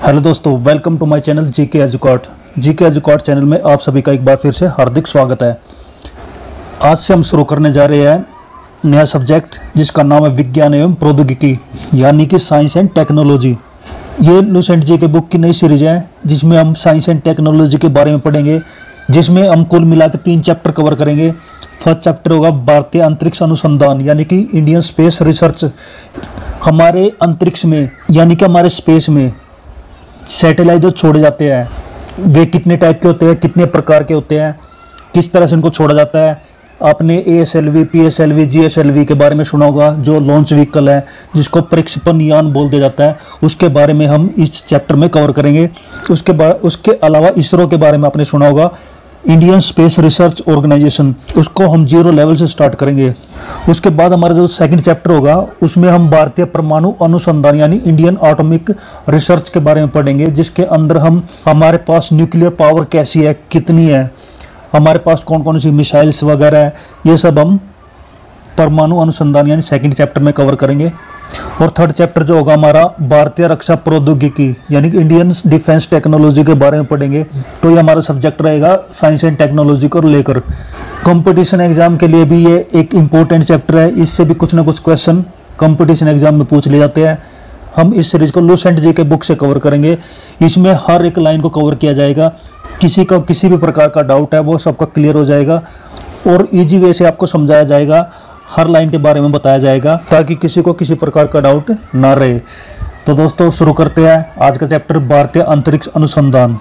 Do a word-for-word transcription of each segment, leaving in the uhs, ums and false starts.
Hello दोस्तों, welcome to my channel GK Educot. GK Educot channel में आप सभी का एक बार फिर से हार्दिक स्वागत है। आज से हम शुरू करने जा रहे हैं नया सब्जेक्ट जिसका नाम है विज्ञान एवं प्रौद्योगिकी, यानी कि साइंस एंड टेक्नोलॉजी। ये लुसेंट जी के बुक की नई सीरीज है जिसमें हम साइंस एंड टेक्नोलॉजी के बारे में पढ़ेंगे, जिसमें हम कुल मिलाकर तीन चैप्टर कवर करेंगे। फर्स्ट चैप्टर होगा भारतीय अंतरिक्ष अनुसंधान, यानी कि इंडियन स्पेस रिसर्च। हमारे अंतरिक्ष में यानी कि हमारे स्पेस में सैटेलाइट जो छोड़े जाते हैं वे कितने टाइप के होते हैं, कितने प्रकार के होते हैं, किस तरह से इनको छोड़ा जाता है। आपने A S L V, P S L V, G S L V के बारे में सुना होगा, जो लॉन्च व्हीकल है जिसको प्रक्षेपण यान बोल दिया जाता है, उसके बारे में हम इस चैप्टर में कवर करेंगे। उसके बाद उसके अलावा इसरो के बारे में आपने सुना होगा, इंडियन स्पेस रिसर्च ऑर्गेनाइजेशन, उसको हम जीरो लेवल से स्टार्ट करेंगे। उसके बाद हमारा जो सेकंड चैप्टर होगा उसमें हम भारतीय परमाणु अनुसंधान यानी इंडियन एटॉमिक रिसर्च के बारे में पढ़ेंगे, जिसके अंदर हम हमारे पास न्यूक्लियर पावर कैसी है, कितनी है, हमारे पास कौन कौन सी मिसाइल्स वगैरह है, ये सब हम परमाणु अनुसंधान यानी सेकंड चैप्टर में कवर करेंगे। और थर्ड चैप्टर जो होगा हमारा भारतीय रक्षा प्रौद्योगिकी यानी कि इंडियन डिफेंस टेक्नोलॉजी के बारे में पढ़ेंगे। तो ये हमारा सब्जेक्ट रहेगा साइंस एंड टेक्नोलॉजी को लेकर। कंपटीशन एग्जाम के लिए भी ये एक इम्पोर्टेंट चैप्टर है, इससे भी कुछ ना कुछ क्वेश्चन कंपटीशन एग्जाम में पूछ लिए जाते हैं। हम इस सीरीज को लुसेंट जी के बुक से कवर करेंगे। इसमें हर एक लाइन को कवर किया जाएगा, किसी का किसी भी प्रकार का डाउट है वो सबका क्लियर हो जाएगा और इजी वे से आपको समझाया जाएगा, हर लाइन के बारे में बताया जाएगा ताकि किसी को किसी प्रकार का डाउट ना रहे। तो दोस्तों शुरू करते हैं आज का चैप्टर भारतीय अंतरिक्ष अनुसंधान।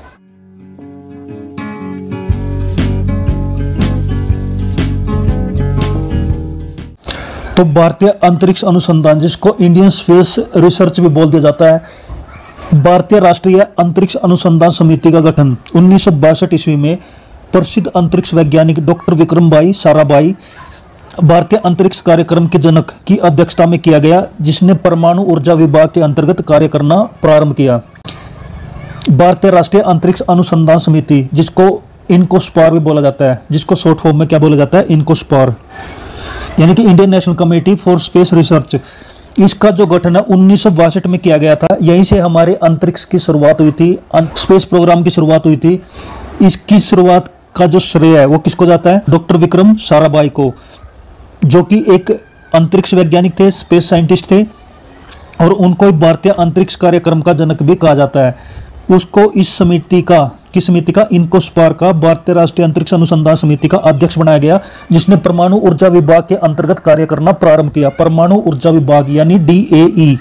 तो भारतीय अंतरिक्ष अनुसंधान, जिसको इंडियन स्पेस रिसर्च भी बोल दिया जाता है, भारतीय राष्ट्रीय अंतरिक्ष अनुसंधान समिति का गठन उन्नीस सौ बासठ ईस्वी में प्रसिद्ध अंतरिक्ष वैज्ञानिक डॉक्टर विक्रम भाई साराभाई भारतीय अंतरिक्ष कार्यक्रम के जनक की अध्यक्षता में किया गया, जिसने परमाणु ऊर्जा विभाग के अंतर्गत कार्य करना प्रारंभ किया। भारतीय राष्ट्रीय अंतरिक्ष अनुसंधान समिति, जिसको इनकोस्पार भी बोला जाता है, जिसको शॉर्ट फॉर्म में क्या बोला जाता है, इनकोस्पार, यानी कि Indian National Committee for Space Research, इसका जो गठन है उन्नीस सौ बासठ में किया गया था। यहीं से हमारे अंतरिक्ष की शुरुआत हुई थी, स्पेस प्रोग्राम की शुरुआत हुई थी। इसकी शुरुआत का जो श्रेय है वो किसको जाता है, डॉक्टर विक्रम साराभाई को, जो कि एक अंतरिक्ष वैज्ञानिक थे, स्पेस साइंटिस्ट थे और उनको भारतीय अंतरिक्ष कार्यक्रम का जनक भी कहा जाता है। उसको इस समिति का किस समिति का इनकोस्पार का भारतीय राष्ट्रीय अंतरिक्ष अनुसंधान समिति का अध्यक्ष बनाया गया, जिसने परमाणु ऊर्जा विभाग के अंतर्गत कार्य करना प्रारंभ किया। परमाणु ऊर्जा विभाग यानी D A E,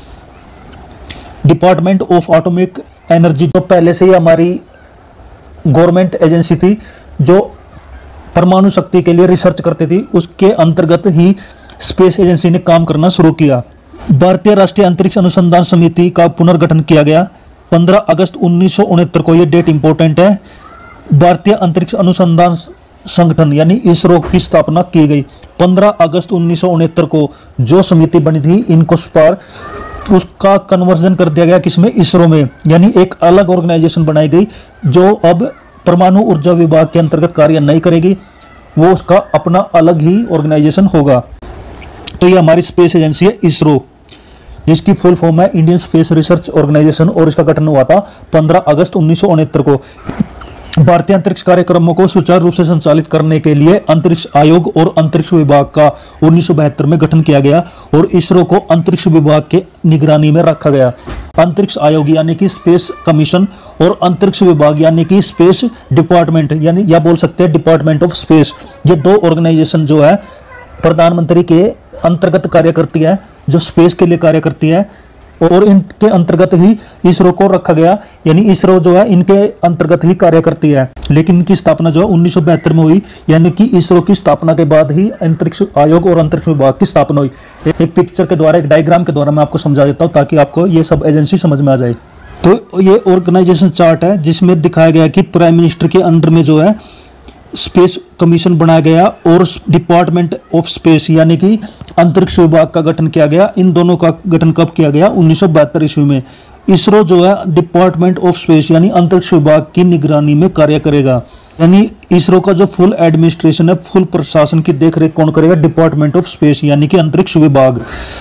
department of atomic energy, जो पहले से ही हमारी गवर्नमेंट एजेंसी थी जो परमाणु शक्ति के लिए रिसर्च करती थी, उसके अंतर्गत ही स्पेस एजेंसी ने काम करना शुरू किया। भारतीय राष्ट्रीय अंतरिक्ष अनुसंधान समिति का पुनर्गठन किया गया पंद्रह अगस्त उन्नीस सौ उनहत्तर को। यह डेट इंपॉर्टेंट है। भारतीय अंतरिक्ष अनुसंधान संगठन यानी इसरो की स्थापना की गई पंद्रह अगस्त उन्नीस सौ उनहत्तर को। जो समिति बनी थी इनकोस्पार, उसका कन्वर्जन कर दिया गया किसमें, इसरो में, यानी एक अलग ऑर्गेनाइजेशन बनाई गई जो अब परमाणु ऊर्जा विभाग के अंतर्गत कार्य नहीं करेगी, वो उसका अपना अलग ही ऑर्गेनाइजेशन होगा। तो ये हमारी स्पेस एजेंसी है इसरो, जिसकी फुल फॉर्म है इंडियन स्पेस रिसर्च ऑर्गेनाइजेशन, और इसका गठन हुआ था पंद्रह अगस्त उन्नीस सौ उनहत्तर को। भारतीय अंतरिक्ष कार्यक्रमों को सुचारू रूप से संचालित करने के लिए अंतरिक्ष आयोग और अंतरिक्ष विभाग का उन्नीस सौ बहत्तर में गठन किया गया और इसरो को अंतरिक्ष विभाग के निगरानी में रखा गया। अंतरिक्ष आयोग यानी कि स्पेस कमीशन और अंतरिक्ष विभाग यानी कि स्पेस डिपार्टमेंट, यानी या बोल सकते हैं डिपार्टमेंट ऑफ स्पेस, ये दो ऑर्गेनाइजेशन जो है प्रधानमंत्री के अंतर्गत कार्य करती है, जो स्पेस के लिए कार्य करती है, और इनके अंतर्गत ही इसरो को रखा गया, यानी इसरो जो है इनके अंतर्गत ही कार्य करती है। लेकिन इनकी स्थापना जो है उन्नीस सौ बहत्तर में हुई, यानी कि इसरो की स्थापना के बाद ही अंतरिक्ष आयोग और अंतरिक्ष विभाग की स्थापना हुई। एक पिक्चर के द्वारा, एक डायग्राम के द्वारा मैं आपको समझा देता हूँ ताकि आपको ये सब एजेंसी समझ में आ जाए। तो ये ऑर्गेनाइजेशन चार्ट है जिसमें दिखाया गया कि प्राइम मिनिस्टर के अंडर में जो है स्पेस कमीशन बनाया गया और डिपार्टमेंट ऑफ स्पेस यानी कि अंतरिक्ष विभाग का गठन किया गया। इन दोनों का गठन कब किया गया, उन्नीस सौ बहत्तर ईस्वी में। इसरो जो है डिपार्टमेंट ऑफ स्पेस यानी अंतरिक्ष विभाग की निगरानी में कार्य करेगा, यानी इसरो का जो फुल एडमिनिस्ट्रेशन है, फुल प्रशासन की देखरेख कौन करेगा, डिपार्टमेंट ऑफ स्पेस यानी कि अंतरिक्ष विभाग।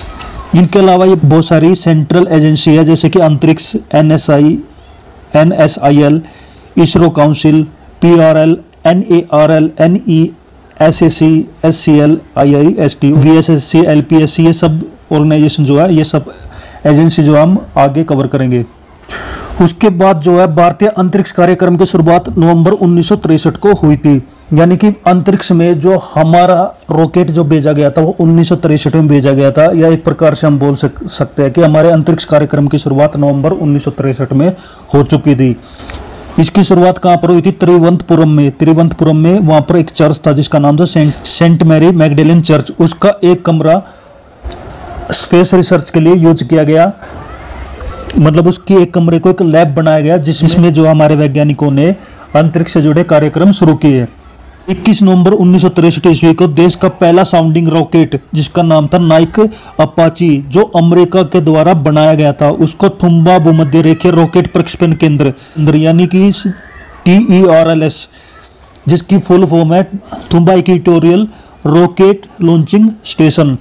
इनके अलावा ये बहुत सारी सेंट्रल एजेंसी है, जैसे कि अंतरिक्ष, N S I, N S I L, ISRO council, P R L, N A R L, N E, S A C, S C L, I I S T, V S S C, L P S C, ये सब organisation जो है, ये सब agency जो हम आगे cover करेंगे। उसके बाद जो है भारतीय अंतरिक्ष कार्यक्रम की शुरुआत नवंबर उन्नीस सौ तिरसठ को हुई थी, यानी कि अंतरिक्ष में जो हमारा रॉकेट जो भेजा गया था वो उन्नीस सौ तिरसठ में भेजा गया था, या एक प्रकार से हम बोल सक, सकते हैं कि हमारे अंतरिक्ष कार्यक्रम की शुरुआत नवंबर उन्नीस सौ तिरसठ में हो चुकी थी। इसकी शुरुआत कहाँ पर हुई थी? त्रिवंतपुरम में। त्रिवंतपुरम में वहां पर एक चर्च था जिसका नाम था saint saint Mary Magdalene church. उसका एक कमरा स्पेस रिसर्च के लिए यूज किया गया, मतलब उसके एक कमरे को एक लैब बनाया गया जिसमें जो हमारे वैज्ञानिकों ने अंतरिक्ष से जुड़े कार्यक्रम शुरू किए। इक्कीस नवंबर उन्नीस सौ तिरसठ ईस्वी को देश का पहला साउंडिंग रॉकेट जिसका नाम था नाइक अपाची, जो अमेरिका के द्वारा बनाया गया था, उसको थुम्बा भूमध्य रेखीय रॉकेट प्रक्षेपण केंद्र यानी कि T E R L S, जिसकी फुल फॉर्म है Thumba equatorial rocket launching station,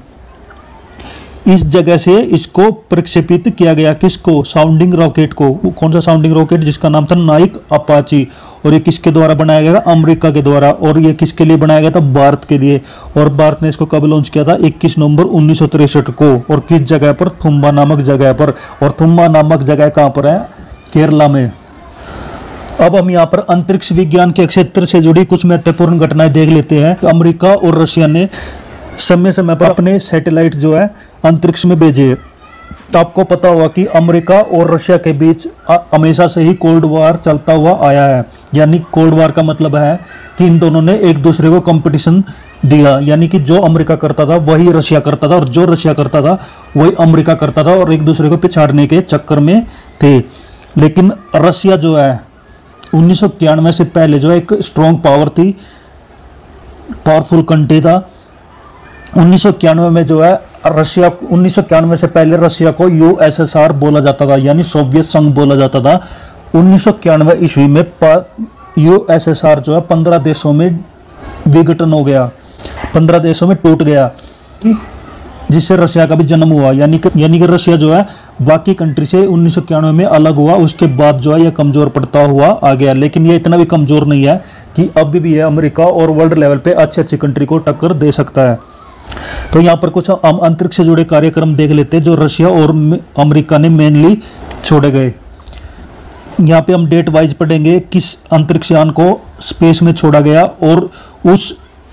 इस जगह से इसको प्रक्षेपित किया गया। किसको? साउंडिंग रॉकेट को। कौन सा साउंडिंग रॉकेट? जिसका नाम था नाइक अपाची। और ये किसके द्वारा बनाया गया था? अमेरिका के द्वारा। और ये किसके लिए बनाया गया था? भारत के लिए। और भारत ने इसको कब लॉन्च किया था? इक्कीस नवंबर उन्नीस सौ तिरसठ को। और किस जगह पर? थुम्बा नामक जगह पर। और थुम्बा नामक जगह कहाँ पर है? केरला में। अब हम यहाँ पर अंतरिक्ष विज्ञान के क्षेत्र से जुड़ी कुछ महत्वपूर्ण घटनाएं देख लेते हैं। अमेरिका और रशिया ने समय समय पर अपने सैटेलाइट जो है अंतरिक्ष में भेजे। तो आपको पता होगा कि अमेरिका और रशिया के बीच हमेशा से ही कोल्ड वार चलता हुआ आया है। यानी कोल्ड वार का मतलब है कि इन दोनों ने एक दूसरे को कंपटीशन दिया, यानी कि जो अमेरिका करता था वही रशिया करता था, और जो रशिया करता था वही अमेरिका करता था, और एक दूसरे को पिछाड़ने के चक्कर में थे। लेकिन रशिया जो है उन्नीस सौ इक्यानवे से पहले जो है एक स्ट्रॉन्ग पावर थी, पावरफुल कंट्री था। उन्नीस सौ इक्यानवे में जो है रशिया, उन्नीस सौ इक्यानवे से पहले रशिया को यू एस एस आर बोला जाता था, यानी सोवियत संघ बोला जाता था। उन्नीस सौ इक्यानवे ईस्वी में यू एस एस आर जो है पंद्रह देशों में विघटन हो गया, पंद्रह देशों में टूट गया, जिससे रशिया का भी जन्म हुआ। यानी कि यानी कि रशिया जो है बाकी कंट्री से उन्नीस सौ इक्यानवे में अलग हुआ। उसके बाद जो है यह कमजोर पड़ता हुआ आ गया, लेकिन ये इतना भी कमजोर नहीं है कि अभी भी यह अमेरिका और वर्ल्ड लेवल पे अच्छी अच्छी कंट्री को टक्कर दे सकता है। तो यहाँ पर कुछ हम अंतरिक्ष से जुड़े कार्यक्रम देख लेते हैं जो रशिया और अमेरिका ने मेनली छोड़े गए। यहाँ पे हम डेट वाइज पढ़ेंगे किस अंतरिक्ष यान को स्पेस में छोड़ा गया और उस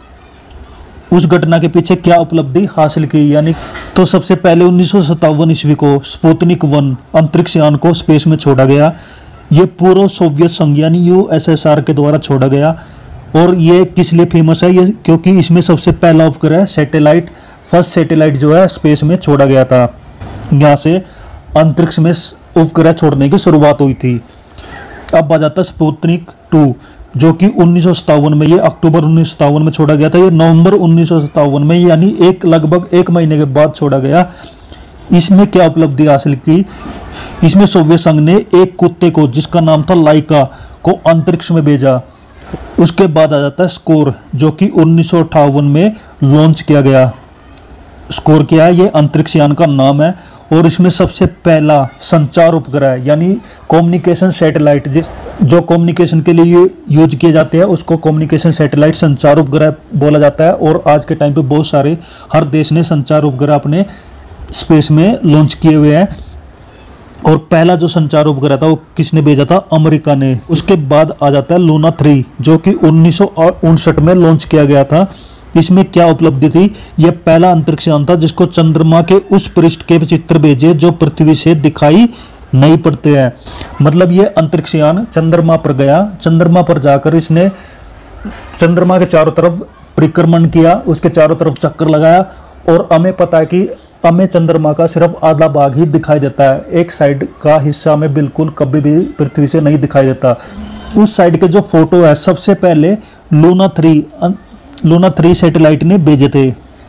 उस घटना के पीछे क्या उपलब्धि हासिल की। यानी तो सबसे पहले उन्नीस सौ सत्तावन ईस्वी को स्पुतनिक वन अंतरिक्ष यान को स्पेस में छोड़ा गया। ये पूर्व सोवियत संघ यानी यू एस एस आर के द्वारा छोड़ा गया। और ये किस लिए फेमस है? ये क्योंकि इसमें सबसे पहला उपग्रह सैटेलाइट, फर्स्ट सैटेलाइट जो है स्पेस में छोड़ा गया था। यहाँ से अंतरिक्ष में उपग्रह छोड़ने की शुरुआत हुई थी। अब आ जाता है स्पुतनिक टू, जो कि उन्नीस सौ सत्तावन में, ये अक्टूबर उन्नीस सौ सत्तावन में छोड़ा गया था। ये नवंबर उन्नीस सौ सत्तावन में, यानी एक लगभग एक महीने के बाद छोड़ा गया। इसमें क्या उपलब्धि हासिल की? इसमें सोवियत संघ ने एक कुत्ते को जिसका नाम था लाइका को अंतरिक्ष में भेजा। उसके बाद आ जाता है स्कोर, जो कि उन्नीस सौ अट्ठावन में लॉन्च किया गया। स्कोर क्या है? ये अंतरिक्ष यान का नाम है। और इसमें सबसे पहला संचार उपग्रह यानी कम्युनिकेशन सैटेलाइट, जिस जो कम्युनिकेशन के लिए यूज किए जाते हैं उसको कम्युनिकेशन सैटेलाइट, संचार उपग्रह बोला जाता है। और आज के टाइम पे बहुत सारे हर देश ने संचार उपग्रह अपने स्पेस में लॉन्च किए हुए हैं। और पहला जो संचार उपग्रह था वो किसने भेजा था? अमेरिका ने। उसके बाद आ जाता है लूना थ्री, जो कि उन्नीस सौ उनसठ में लॉन्च किया गया था। इसमें क्या उपलब्धि थी? यह पहला अंतरिक्ष यान था जिसको चंद्रमा के उस पृष्ठ के चित्र भेजे जो पृथ्वी से दिखाई नहीं पड़ते हैं। मतलब ये अंतरिक्ष यान चंद्रमा पर गया, चंद्रमा पर जाकर इसने चंद्रमा के चारों तरफ परिक्रमण किया, उसके चारों तरफ चक्कर लगाया। और हमें पता है कि हमें चंद्रमा का सिर्फ आधा भाग ही दिखाई देता है, एक साइड का हिस्सा में बिल्कुल कभी भी पृथ्वी से नहीं दिखाई देता। उस साइड के जो फोटो है सबसे पहले Luna three Luna three satellite ने भेजे थे।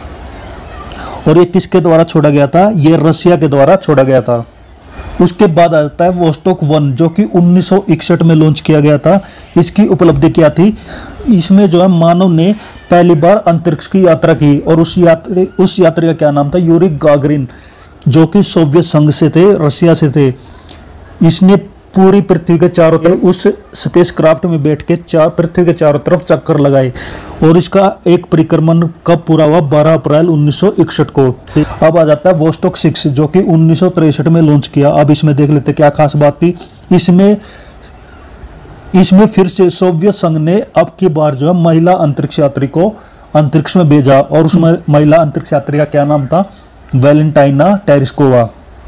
और ये किसके द्वारा छोड़ा गया था? ये रशिया के द्वारा छोड़ा गया था। उसके बाद आ जाता है वोस्टोक वन, जो कि उन्नीस सौ इकसठ में लॉन्च किया गया था। इसकी उपलब्धि क्या थी? इसमें जो है मानव ने पहली बार अंतरिक्ष की यात्रा की। और उस यात्री उस यात्री का क्या नाम था? Yuri Gagarin. जो कि सोवियत संघ से थे, रशिया से थे। इसने पूरी पृथ्वी के चारों तरफ उस स्पेसक्राफ्ट में बैठ के चार पृथ्वी के चारों तरफ चक्कर लगाए और इसका एक परिक्रमण कब पूरा हुआ? बारह अप्रैल उन्नीस सौ इकसठ को। अब आ जाता है वोस्टॉक सिक्स, जो कि उन्नीस सौ तिरसठ में लॉन्च किया। अब इसमें देख लेते क्या खास बात थी। इसमें इसमें फिर से सोवियत संघ ने अब की बार जो है महिला अंतरिक्ष यात्री को अंतरिक्ष में भेजा और उस महिला अंतरिक्ष यात्री का क्या नाम था? Valentina Tereshkova.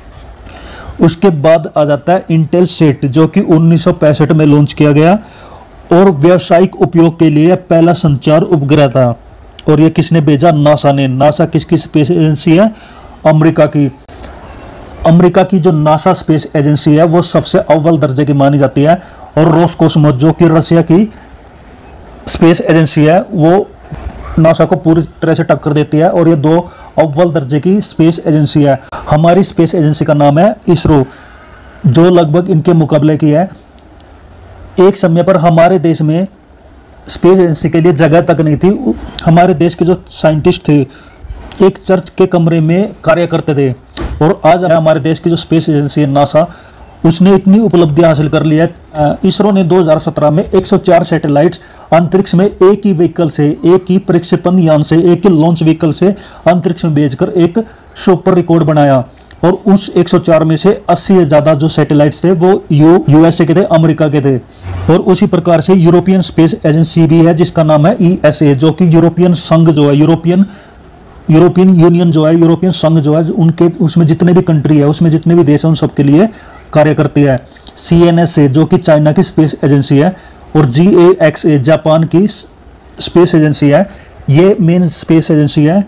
उसके बाद आ जाता है इंटेल सेट, जो कि उन्नीस सौ पैंसठ में लॉन्च किया गया और व्यावसायिक उपयोग के लिए पहला संचार उपग्रह था। और ये किसने भेजा? नासा ने। नासा किसकी स्पेस एजेंसी है? अमेरिका की। अमेरिका की जो नासा स्पेस एजेंसी है वो सबसे अव्वल दर्जे की मानी जाती है। और रोसकोसमोस जो कि रशिया की स्पेस एजेंसी है वो नासा को पूरी तरह से टक्कर देती है और ये दो अव्वल दर्जे की स्पेस एजेंसी है। हमारी स्पेस एजेंसी का नाम है इसरो, जो लगभग इनके मुकाबले की है। एक समय पर हमारे देश में स्पेस एजेंसी के लिए जगह तक नहीं थी। हमारे देश के जो साइंटिस्ट थे एक चर्च के कमरे में कार्य करते थे और आज हमारे देश की जो स्पेस एजेंसी है नासा, उसने इतनी उपलब्धियां हासिल कर ली है। इसरो ने दो हज़ार सत्रह में एक सौ चार सैटेलाइट्स अंतरिक्ष में एक ही व्हीकल से, एक ही प्रक्षेपण यान से, एक ही लॉन्च व्हीकल से अंतरिक्ष में भेजकर एक सुपर रिकॉर्ड बनाया। और उस एक सौ चार में से अस्सी से ज्यादा जो सैटेलाइट्स थे वो यू यूएसए के थे, अमेरिका के थे। और उसी प्रकार से यूरोपियन स्पेस एजेंसी भी है जिसका नाम है ई एस ए, जो कि यूरोपियन संघ जो है, यूरोपियन यूरोपियन यूनियन जो है, यूरोपियन संघ जो है, उनके उसमें जितने भी कंट्री है, उसमें जितने भी देश हैं उन सबके लिए कार्य करती है। सी एन एस ए जो कि चाइना की स्पेस एजेंसी है और G A X A Japan की स्पेस एजेंसी है। ये मेन स्पेस एजेंसी है।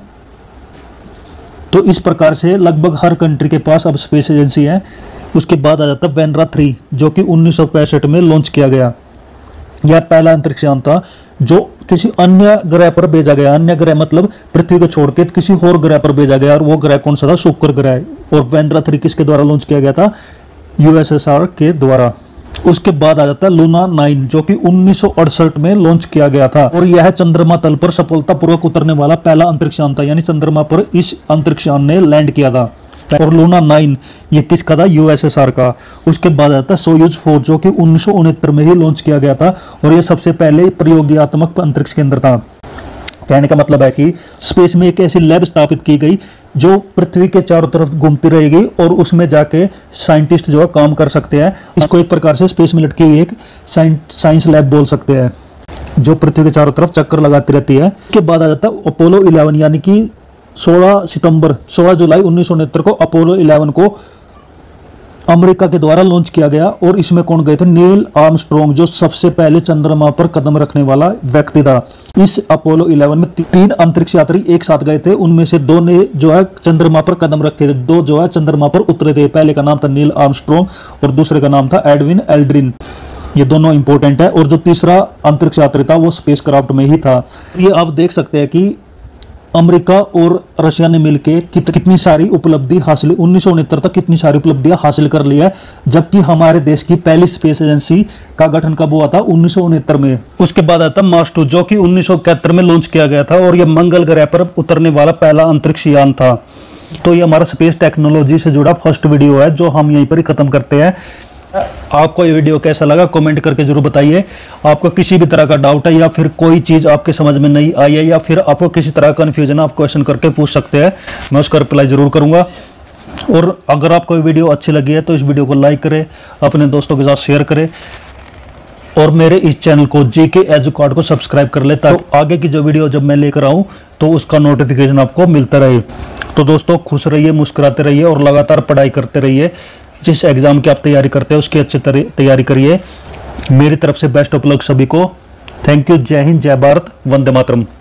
तो इस प्रकार से लगभग हर कंट्री के पास अब स्पेस एजेंसी है। उसके बाद आ जाता है वेनरा थ्री, जो कि उन्नीस सौ पैंसठ में लॉन्च किया गया। यह पहला अंतरिक्ष यान था जो किसी अन्य ग्रह पर भेजा गया। अन्य ग्रह मतलब पृथ्वी को छोड़ के किसी और ग्रह पर भेजा गया और वो ग्रह कौन सा था? शुक्र ग्रह। और वेनरा थ्री किसके द्वारा लॉन्च किया गया था? यूएसएसआर के द्वारा। उसके बाद आ जाता है लूना नाइन, जो कि उन्नीस सौ अड़सठ में लॉन्च किया गया था और यह चंद्रमा तल पर सफलतापूर्वक उतरने वाला पहला अंतरिक्ष यान था। यानी चंद्रमा पर इस अंतरिक्ष यान ने लैंड किया था। और लूना नाइन ये किसका था? यूएसएसआर का। उसके बाद आता है सोयूज फोर, जो कि उन्नीस सौ उनहत्तर में ही लॉन्च किया गया था और यह सबसे पहले प्रयोगात्मक अंतरिक्ष केंद्र था। कहने का मतलब है कि स्पेस में एक ऐसी लैब स्थापित की गई जो पृथ्वी के चारों तरफ घूमती रहेगी और उसमें जाके साइंटिस्ट जो है काम कर सकते हैं। इसको एक प्रकार से स्पेस में लटकी हुई एक साइंस लैब बोल सकते हैं जो पृथ्वी के चारों तरफ चक्कर लगाती रहती है। इसके बाद आ जाता है अपोलो इलेवन, यानी कि सोलह सितंबर सोलह जुलाई उन्नीस सौ उनहत्तर को अपोलो इलेवन को अमेरिका के द्वारा लॉन्च किया गया। और इसमें कौन गए थे? नील आर्मस्ट्रॉन्ग, जो सबसे पहले चंद्रमा पर कदम रखने वाला व्यक्ति था। इस अपोलो इलेवन में तीन अंतरिक्ष यात्री एक साथ गए थे। उनमें से दो ने जो है चंद्रमा पर कदम रखे थे, दो जो है चंद्रमा पर उतरे थे। पहले का नाम था नील आर्मस्ट्रॉन्ग और दूसरे का नाम था एडविन एल्ड्रिन। ये दोनों इंपॉर्टेंट है। और जो तीसरा अंतरिक्ष यात्री था वो स्पेस क्राफ्ट में ही था। ये आप देख सकते हैं कि अमेरिका और रशिया ने मिलकर कित, कितनी सारी उपलब्धि हासिल उन्नीस सौ उनहत्तर तक कितनी सारी उपलब्धियां हासिल कर ली है। जबकि हमारे देश की पहली स्पेस एजेंसी का गठन कब हुआ था? उन्नीस सौ उनहत्तर में। उसके बाद आता मार्स टू, जो कि उन्नीस सौ इकहत्तर में लॉन्च किया गया था और यह मंगल ग्रह पर उतरने वाला पहला अंतरिक्ष यान था। तो ये हमारा स्पेस टेक्नोलॉजी से जुड़ा फर्स्ट वीडियो है जो हम यहीं पर ही खत्म करते हैं। आपको ये वीडियो कैसा लगा कमेंट करके जरूर बताइए। आपको किसी भी तरह का डाउट है या फिर कोई चीज आपके समझ में नहीं आई है या फिर आपको किसी तरह का कन्फ्यूजन है, आप क्वेश्चन करके पूछ सकते हैं, मैं उसका रिप्लाई जरूर करूंगा। और अगर आपको ये वीडियो अच्छी लगी है तो इस वीडियो को लाइक करें, अपने दोस्तों के साथ शेयर करें और मेरे इस चैनल को जीके एजुकार्ड को सब्सक्राइब कर ले ताकि तो आगे की जो वीडियो जब मैं लेकर आऊँ तो उसका नोटिफिकेशन आपको मिलता रहे। तो दोस्तों खुश रहिए, मुस्कुराते रहिए और लगातार पढ़ाई करते रहिए। जिस एग्जाम की आप तैयारी करते हैं उसकी अच्छी तैयारी करिए। मेरी तरफ से बेस्ट ऑफ लक सभी को। Thank you. जय हिंद, जय भारत, वंदे मातरम।